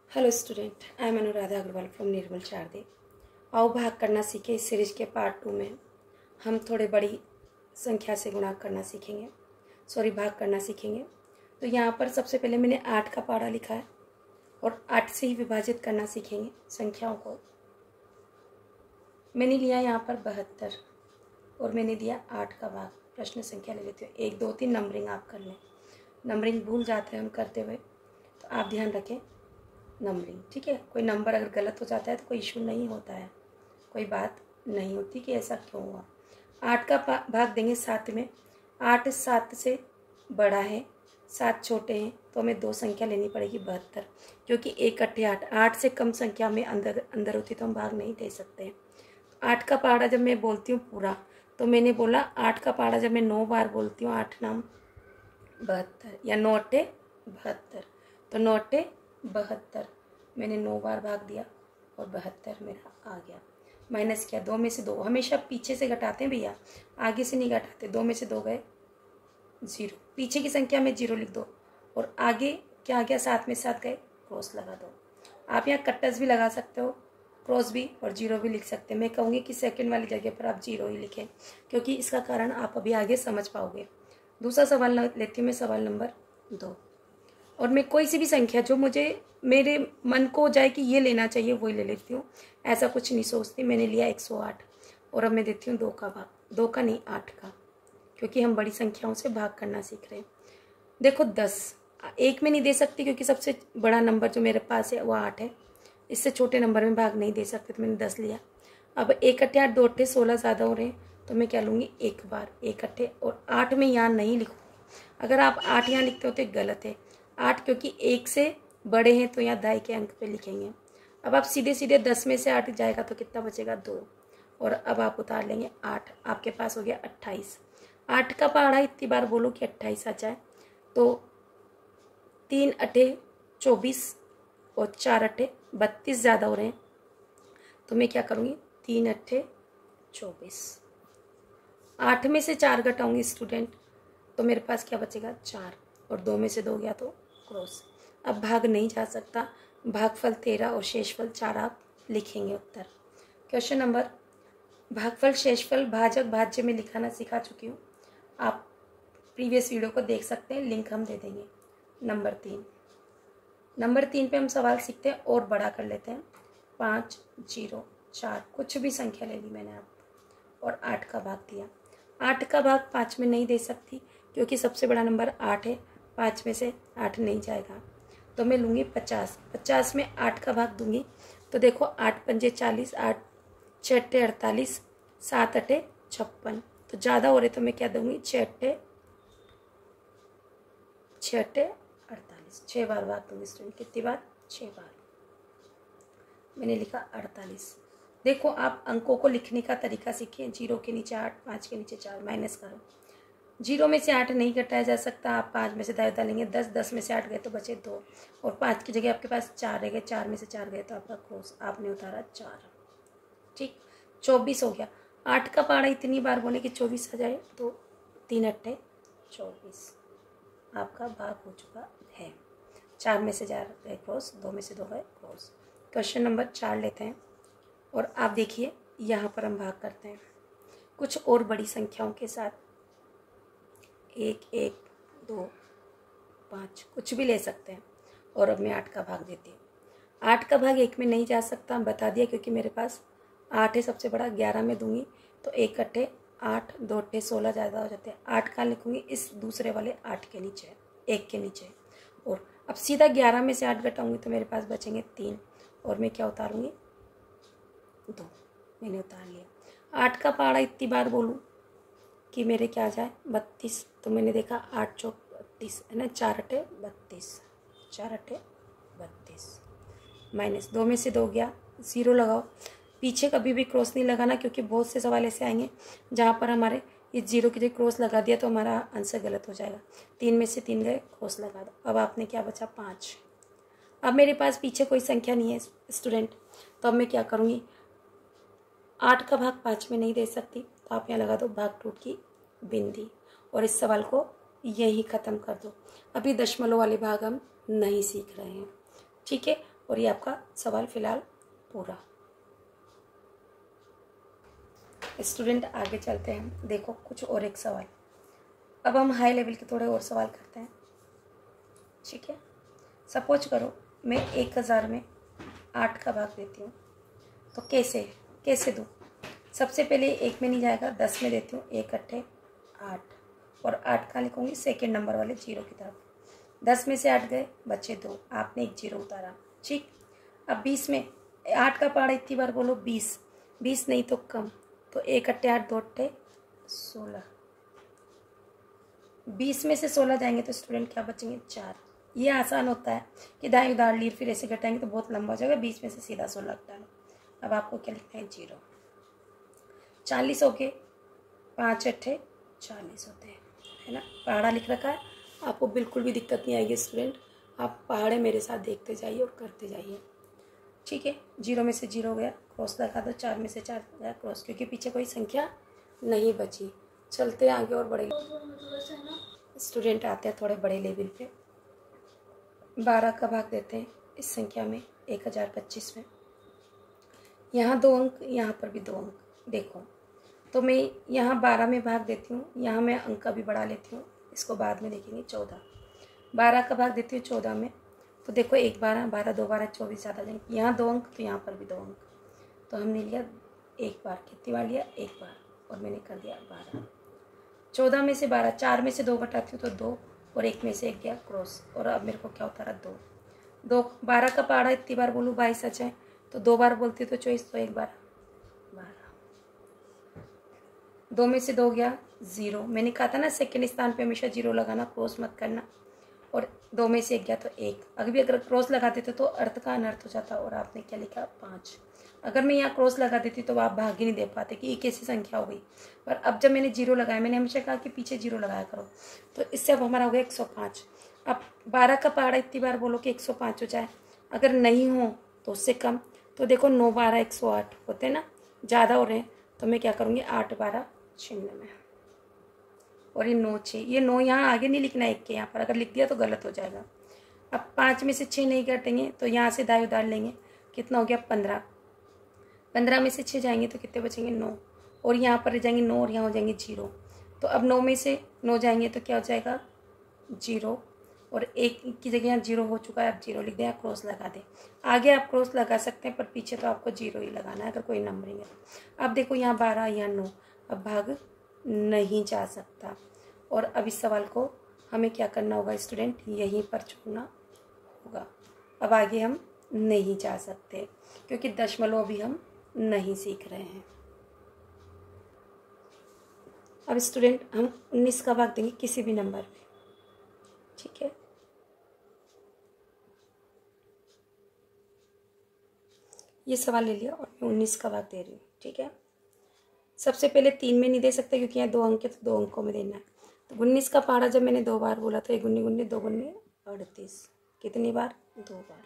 Hello student, I am Anuradha Agarwal from Nirmal Sharde. आओ भाग करना सीखे। इस सीरीज के पार्ट 2 में हम थोड़े बड़ी संख्या से गुणा करना सीखेंगे, भाग करना सीखेंगे। तो यहाँ पर सबसे पहले मैंने 8 का पहाड़ा लिखा है और 8 से ही विभाजित करना सीखेंगे संख्याओं को। मैंने लिया यहाँ पर 72 और मैंने दिया 8 का भाग। प्रश्न संख्या ले लेते हो 1 2 3। नंबरिंग आप कर लें, नंबरिंग भूल जाते हैं हम करते हुए, तो आप ध्यान रखें नंबरिंग, ठीक है। कोई नंबर अगर गलत हो जाता है तो कोई इशू नहीं होता है, कोई बात नहीं होती कि ऐसा क्यों हुआ। 8 का भाग देंगे 7 में। 8 7 से बड़ा है, 7 छोटे हैं, तो हमें 2 संख्या लेनी पड़ेगी 72, क्योंकि 1 अट्ठे 8। 8 से कम संख्या में अंदर होती तो हम भाग नहीं दे सकते हैं। 8 का पहाड़ा जब मैं बोलती हूँ पूरा, तो मैंने बोला 8 का पहाड़ा जब मैं 9 बार बोलती हूँ, 8 नाम 72 या 9 अट्ठे 72, तो 9 अट्ठे 72। मैंने 9 बार भाग दिया और 72 मेरा आ गया। माइनस किया, 2 में से 2 हमेशा पीछे से घटाते हैं भैया, आगे से नहीं घटाते। 2 में से 2 गए 0, पीछे की संख्या में 0 लिख दो और आगे क्या आ गया, 7 में 7 गए, क्रॉस लगा दो। आप यहाँ कट्टस भी लगा सकते हो, क्रॉस भी, और 0 भी लिख सकते हैं। मैं कहूँगी कि सेकंड वाली जगह पर आप 0 ही लिखें, क्योंकि इसका कारण आप अभी आगे समझ पाओगे। दूसरा सवाल लेती हूँ मैं, सवाल नंबर 2। और मैं कोई सी भी संख्या जो मुझे मेरे मन को हो जाए कि ये लेना चाहिए वही ले लेती हूँ, ऐसा कुछ नहीं सोचती। मैंने लिया 108 और अब मैं देती हूँ 2 का भाग। 2 का नहीं, 8 का, क्योंकि हम बड़ी संख्याओं से भाग करना सीख रहे हैं। देखो 10 1 में नहीं दे सकती, क्योंकि सबसे बड़ा नंबर जो मेरे पास है वो 8 है। इससे छोटे नंबर में भाग नहीं दे सकते, तो मैंने 10 लिया। अब 1 अट्ठे 8, 2 अट्ठे 16 ज़्यादा हो रहे हैं, तो मैं क्या लूँगी, 1 बार 1 अट्ठे। और 8 में यहाँ नहीं लिखूँगी। अगर आप 8 यहाँ लिखते हो तो गलत है। 8 क्योंकि 1 से बड़े हैं, तो यहाँ दाई के अंक पे लिखेंगे। अब आप सीधे सीधे 10 में से 8 जाएगा तो कितना बचेगा, 2। और अब आप उतार लेंगे 8, आपके पास हो गया 28। 8 का पहाड़ा इतनी बार बोलो कि 28 आ जाए, तो 3 अट्ठे 24 और 4 अट्ठे 32 ज़्यादा हो रहे हैं, तो मैं क्या करूँगी, 3 अट्ठे 24। 8 में से 4 घटाऊँगी स्टूडेंट, तो मेरे पास क्या बचेगा, 4, और 2 में से 2 गया तो क्रॉस। अब भाग नहीं जा सकता, भागफल 13 और शेषफल 4 आप लिखेंगे उत्तर। क्वेश्चन नंबर, भागफल शेषफल भाजक भाज्य में लिखाना सिखा चुकी हूँ, आप प्रीवियस वीडियो को देख सकते हैं, लिंक हम दे देंगे। नंबर 3 पे हम सवाल सीखते हैं और बड़ा कर लेते हैं। 5 0 4, कुछ भी संख्या ले ली मैंने आप, और 8 का भाग दिया। 8 का भाग 5 में नहीं दे सकती, क्योंकि सबसे बड़ा नंबर 8 है, 5 में से 8 नहीं जाएगा, तो मैं लूँगी 50। 50 में 8 का भाग दूंगी, तो देखो 8 पंजे 40, 8 6 अट्ठे 48, 7 अट्ठे 56, तो ज़्यादा हो रहे, तो मैं क्या दूंगी, 6 अट्ठे 48। 6 बार भाग दूंगी स्टूडेंट, कितनी बार, 6 बार। मैंने लिखा 48। देखो आप अंकों को लिखने का तरीका सीखिए। 0 के नीचे 8, 5 के नीचे 4, माइनस करो। 0 में से 8 नहीं घटाया जा सकता, आप 5 में से दाएं डालेंगे 10, 10 में से 8 गए तो बचे 2, और 5 की जगह आपके पास 4 रह गए, 4 में से 4 गए तो आपका क्रॉस, आपने उतारा 4, ठीक। 24 हो गया। 8 का पहाड़ा इतनी बार बोले कि 24 आ जाए, तो 3 अट्ठे 24 आपका भाग हो चुका है। 4 में से 4 गए क्रॉस, 2 में से 2 गए क्रॉस। क्वेश्चन नंबर 4 लेते हैं, और आप देखिए यहाँ पर हम भाग करते हैं कुछ और बड़ी संख्याओं के साथ। 1 1 2 5, कुछ भी ले सकते हैं। और अब मैं 8 का भाग देती हूँ। 8 का भाग 1 में नहीं जा सकता, बता दिया, क्योंकि मेरे पास 8 है सबसे बड़ा। 11 में दूंगी तो 1 अट्ठे 8, 2 अट्ठे 16 ज़्यादा हो जाते हैं। 8 का लिखूंगी इस दूसरे वाले 8 के नीचे, 1 के नीचे। और अब सीधा 11 में से 8 घटाऊंगी तो मेरे पास बचेंगे 3, और मैं क्या उतारूंगी, 2। मैंने उतार लिया। 8 का पहाड़ा इतनी बार बोलूँ कि मेरे क्या आ जाए, 32, तो मैंने देखा 8 चौक 32 है ना, 4 अट्ठे 32, 4 अट्ठे 32, माइनस 2 में से 2 गया, 0 लगाओ। पीछे कभी भी क्रॉस नहीं लगाना, क्योंकि बहुत से सवाल ऐसे आएंगे जहाँ पर हमारे ये 0 की जगह क्रॉस लगा दिया तो हमारा आंसर गलत हो जाएगा। 3 में से 3 गए, क्रॉस लगा दो। अब आपने क्या बचा, 5। अब मेरे पास पीछे कोई संख्या नहीं है स्टूडेंट, तो अब मैं क्या करूँगी, 8 का भाग 5 में नहीं दे सकती, तो आप यहाँ लगा दो भाग टूट की बिंदी, और इस सवाल को यही ख़त्म कर दो। अभी दशमलव वाले भाग हम नहीं सीख रहे हैं, ठीक है। और ये आपका सवाल फिलहाल पूरा। स्टूडेंट आगे चलते हैं, देखो कुछ और एक सवाल। अब हम हाई लेवल के थोड़े और सवाल करते हैं, ठीक है। सपोज करो मैं 1000 में 8 का भाग देती हूँ, तो कैसे दूँ। सबसे पहले 1 में नहीं जाएगा, 10 में देती हूँ, 1 अट्ठे 8, और 8 का लिखूँगी सेकेंड नंबर वाले 0 की तरफ। 10 में से 8 गए, बचे 2, आपने एक 0 उतारा, ठीक। अब 20 में 8 का पहाड़ा इतनी बार बोलो 20 नहीं तो कम, तो 1 अट्ठे 8, 2 अट्ठे 16। 20 में से 16 जाएंगे तो स्टूडेंट क्या बचेंगे, 4। ये आसान होता है कि दाएं उधार लीर फिर ऐसे घटाएंगे तो बहुत लंबा हो जाएगा। 20 में से सीधा 16 डालो। अब आपको क्या लिखना है, 0। 40 हो गए, 5 अट्ठे 40 होते हैं, है ना। पहाड़ा लिख रखा है, आपको बिल्कुल भी दिक्कत नहीं आएगी स्टूडेंट। आप पहाड़े मेरे साथ देखते जाइए और करते जाइए, ठीक है। 0 में से 0 गया, क्रॉस लगा दो। 4 में से 4 गया, क्रॉस, क्योंकि पीछे कोई संख्या नहीं बची। चलते आगे और बड़े स्टूडेंट आते हैं थोड़े बड़े लेवल पे। 12 का भाग देते हैं इस संख्या में 1025 में। यहाँ 2 अंक, यहाँ पर भी 2 अंक। देखो तो मैं यहाँ 12 में भाग देती हूँ, यहाँ मैं अंक का भी बढ़ा लेती हूँ, इसको बाद में देखेंगे। 14 12 का भाग देती हूँ 14 में, तो देखो 1 12 12 2 12 24 ज़्यादा जाएंगे। यहाँ 2 अंक, तो यहाँ पर भी 2 अंक, तो हमने लिया 1 बार। कितनी बार लिया, 1 बार, और मैंने कर दिया 12। 14 में से 12, 4 में से 2 घटाती हूँ तो 2, और 1 में से 1 गया क्रॉस, और अब मेरे को क्या उतारा, 2। 12 का पहाड़ा इतनी बार बोलूँ 22 सच है, तो 2 बार बोलती हूँ तो 24, तो 1 बार 12। 2 में से 2 गया 0। मैंने कहा था ना सेकंड स्थान पे हमेशा 0 लगाना, क्रॉस मत करना। और 2 में से 1 गया तो 1। अगर क्रॉस लगा देते तो अर्थ का अनर्थ हो जाता, और आपने क्या लिखा, 5। अगर मैं यहाँ क्रॉस लगा देती तो आप भाग ही नहीं दे पाते कि ये कैसी संख्या हो गई। पर अब जब मैंने 0 लगाया, मैंने हमेशा कहा कि पीछे 0 लगाया करो, तो इससे अब हमारा हो गया 105। अब 12 का पहाड़ा इतनी बार बोलो कि 105 हो जाए, अगर नहीं हो तो उससे कम। तो देखो 9 12 108 होते हैं ना, ज़्यादा हो रहे हैं, तो मैं क्या करूँगी, 8 12 96, और ये 9 6। ये 9 यहाँ आगे नहीं लिखना है 1 के, यहाँ पर अगर लिख दिया तो गलत हो जाएगा। अब 5 में से 6 नहीं घटेंगे, तो यहाँ से दाएं उधार लेंगे, कितना हो गया, 15। 15 में से 6 जाएंगे तो कितने बचेंगे, 9, और यहाँ पर रह जाएंगे 9, और यहाँ हो जाएंगे 0। तो अब 9 में से 9 जाएंगे तो क्या हो जाएगा, 0, और 1 की जगह यहाँ 0 हो चुका है, अब 0 लिख दें, क्रॉस लगा दें। आगे आप क्रॉस लगा सकते हैं, पर पीछे तो आपको 0 ही लगाना है अगर कोई नंबरिंग है। अब देखो यहाँ 12, यहाँ 9, अब भाग नहीं जा सकता, और अब इस सवाल को हमें क्या करना होगा स्टूडेंट, यहीं पर छोड़ना होगा। अब आगे हम नहीं जा सकते, क्योंकि दशमलव भी हम नहीं सीख रहे हैं। अब स्टूडेंट हम 19 का भाग देंगे किसी भी नंबर पे, ठीक है। ये सवाल ले लिया, और मैं 19 का भाग दे रही हूँ, ठीक है। सबसे पहले 3 में नहीं दे सकते, क्योंकि यहाँ 2 अंक है, तो 2 अंकों में देना है। तो 19 का पहाड़ा जब मैंने 2 बार बोला, तो 1 गुनी गुनी 2 गुनी 38, कितनी बार, 2 बार।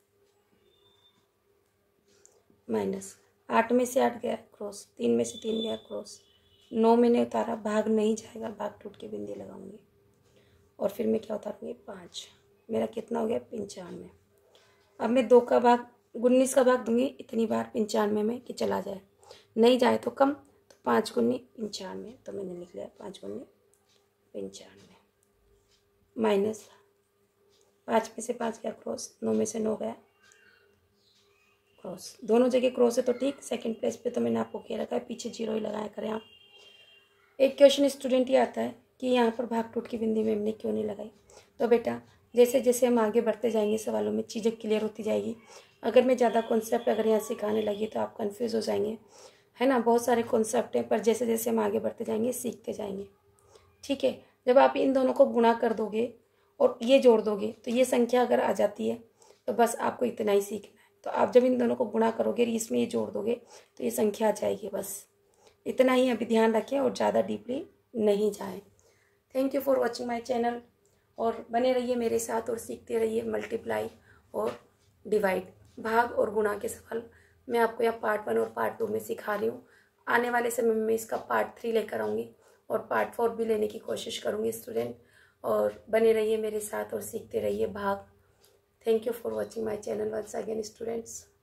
माइनस 8 में से 8 गया क्रॉस, 3 में से 3 गया क्रॉस, 9 मैंने उतारा, भाग नहीं जाएगा, भाग टूट के बिंदी लगाऊंगी, और फिर मैं क्या उतारूंगी, 5। मेरा कितना हो गया, 95। अब मैं 2 का भाग 19 का भाग दूंगी इतनी बार 95 में कि चला जाए, नहीं जाए तो कम, तो 5 गुनी 95, तो मैंने लिख लिया 5 गुनी 95। माइनस 5 में से 5 गया क्रॉस, 9 में से 9 गया क्रॉस, दोनों जगह क्रॉस है तो ठीक। सेकंड प्लेस पे तो मैंने आपको कह रखा है पीछे 0 ही लगाया करें आप। एक क्वेश्चन स्टूडेंट ये आता है कि यहाँ पर भाग टूट की बिंदी में हमने क्यों नहीं लगाई। तो बेटा जैसे जैसे हम आगे बढ़ते जाएंगे सवालों में चीज़ें क्लियर होती जाएगी। अगर मैं ज़्यादा कॉन्सेप्ट अगर यहाँ सिखाने लगी तो आप कंफ्यूज हो जाएंगे, है ना। बहुत सारे कॉन्सेप्ट हैं, पर जैसे जैसे हम आगे बढ़ते जाएंगे सीखते जाएंगे, ठीक है। जब आप इन दोनों को गुणा कर दोगे और ये जोड़ दोगे तो ये संख्या अगर आ जाती है तो बस आपको इतना ही सीखना है। तो आप जब इन दोनों को गुणा करोगे इसमें ये जोड़ दोगे तो ये संख्या आ जाएगी, बस इतना ही अभी ध्यान रखें और ज़्यादा डीपली नहीं जाएं। Thank you for watching my channel, और बने रहिए मेरे साथ और सीखते रहिए मल्टीप्लाई और डिवाइड, भाग और गुणा के सवाल मैं आपको यहाँ पार्ट 1 और पार्ट 2 में सिखा रही हूँ। आने वाले समय में इसका पार्ट 3 लेकर आऊँगी और पार्ट 4 भी लेने की कोशिश करूँगी स्टूडेंट। और बने रहिए मेरे साथ और सीखते रहिए भाग Thank you for watching my channel once again, students.